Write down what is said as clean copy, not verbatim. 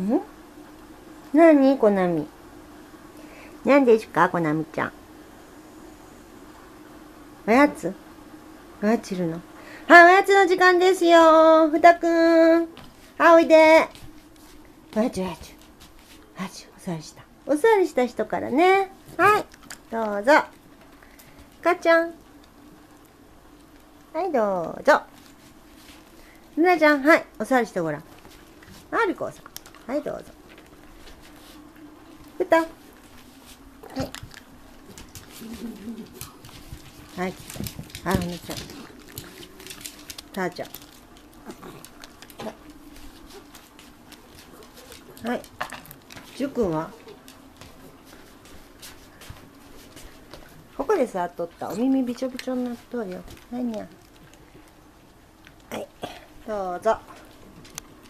なにコナミ。何ですかコナミちゃん。おやついるの。はい、おやつの時間ですよ。ふたくん。はい、おいで。おやつ。お座りした。お座りした人からね。はい、どうぞ。かちゃん。はい、どうぞ。ルナちゃん、はい、お座りしてごらん。はい、リコさん。はい、どうぞ。ふた。はい。はい、はい、ほのちゃん。たーちゃん。はい。じゅくんはここで座っとった。お耳びちょびちょになっとるよ。何や。はい。どうぞ。